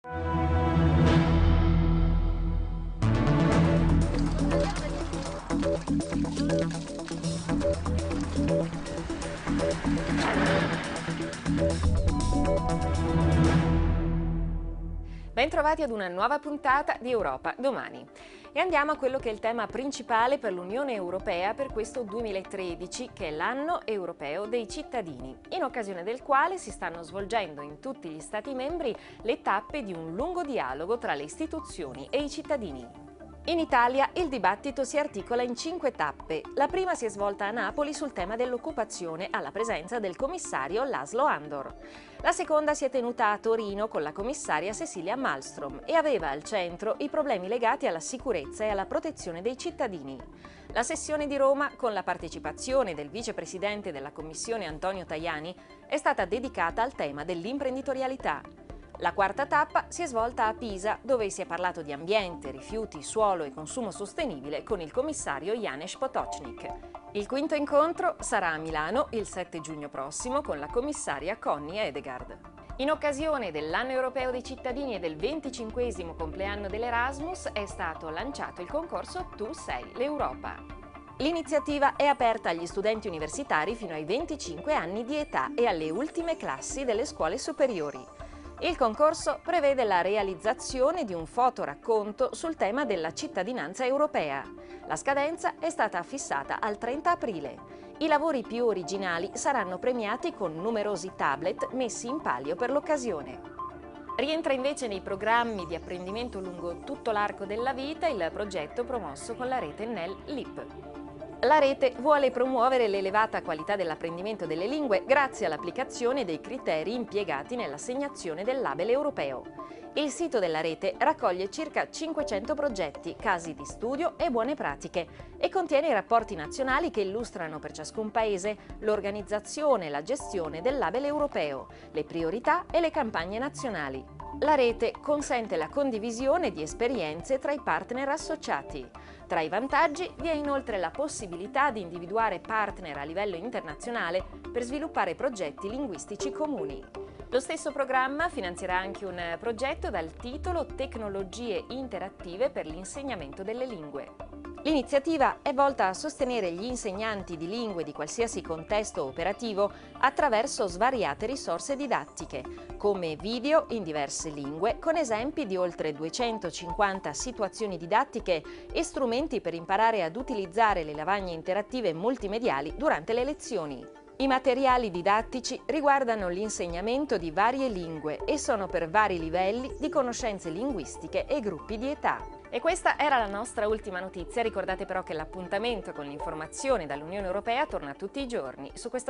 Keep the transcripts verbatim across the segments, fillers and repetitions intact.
Bentrovati ad una nuova puntata di Europa Domani. E andiamo a quello che è il tema principale per l'Unione Europea per questo duemilatredici, che è l'anno europeo dei cittadini, in occasione del quale si stanno svolgendo in tutti gli Stati membri le tappe di un lungo dialogo tra le istituzioni e i cittadini. In Italia il dibattito si articola in cinque tappe. La prima si è svolta a Napoli sul tema dell'occupazione alla presenza del commissario Laszlo Andor. La seconda si è tenuta a Torino con la commissaria Cecilia Malmström e aveva al centro i problemi legati alla sicurezza e alla protezione dei cittadini. La sessione di Roma, con la partecipazione del vicepresidente della Commissione Antonio Tajani, è stata dedicata al tema dell'imprenditorialità. La quarta tappa si è svolta a Pisa, dove si è parlato di ambiente, rifiuti, suolo e consumo sostenibile con il commissario Janez Potočnik. Il quinto incontro sarà a Milano il sette giugno prossimo con la commissaria Connie Hedegaard. In occasione dell'anno europeo dei cittadini e del venticinquesimo compleanno dell'Erasmus è stato lanciato il concorso Tu sei l'Europa. L'iniziativa è aperta agli studenti universitari fino ai venticinque anni di età e alle ultime classi delle scuole superiori. Il concorso prevede la realizzazione di un fotoracconto sul tema della cittadinanza europea. La scadenza è stata fissata al trenta aprile. I lavori più originali saranno premiati con numerosi tablet messi in palio per l'occasione. Rientra invece nei programmi di apprendimento lungo tutto l'arco della vita il progetto promosso con la rete N E L L I P. La rete vuole promuovere l'elevata qualità dell'apprendimento delle lingue grazie all'applicazione dei criteri impiegati nell'assegnazione del label europeo. Il sito della rete raccoglie circa cinquecento progetti, casi di studio e buone pratiche e contiene i rapporti nazionali che illustrano per ciascun paese l'organizzazione e la gestione del label europeo, le priorità e le campagne nazionali. La rete consente la condivisione di esperienze tra i partner associati. Tra i vantaggi vi è inoltre la possibilità di individuare partner a livello internazionale per sviluppare progetti linguistici comuni. Lo stesso programma finanzierà anche un progetto dal titolo Tecnologie interattive per l'insegnamento delle lingue. L'iniziativa è volta a sostenere gli insegnanti di lingue di qualsiasi contesto operativo attraverso svariate risorse didattiche, come video in diverse lingue, con esempi di oltre duecentocinquanta situazioni didattiche e strumenti per imparare ad utilizzare le lavagne interattive multimediali durante le lezioni. I materiali didattici riguardano l'insegnamento di varie lingue e sono per vari livelli di conoscenze linguistiche e gruppi di età. E questa era la nostra ultima notizia. Ricordate però che l'appuntamento con l'informazione dall'Unione Europea torna tutti i giorni su questo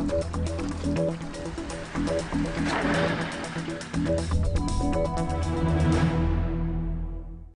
canale.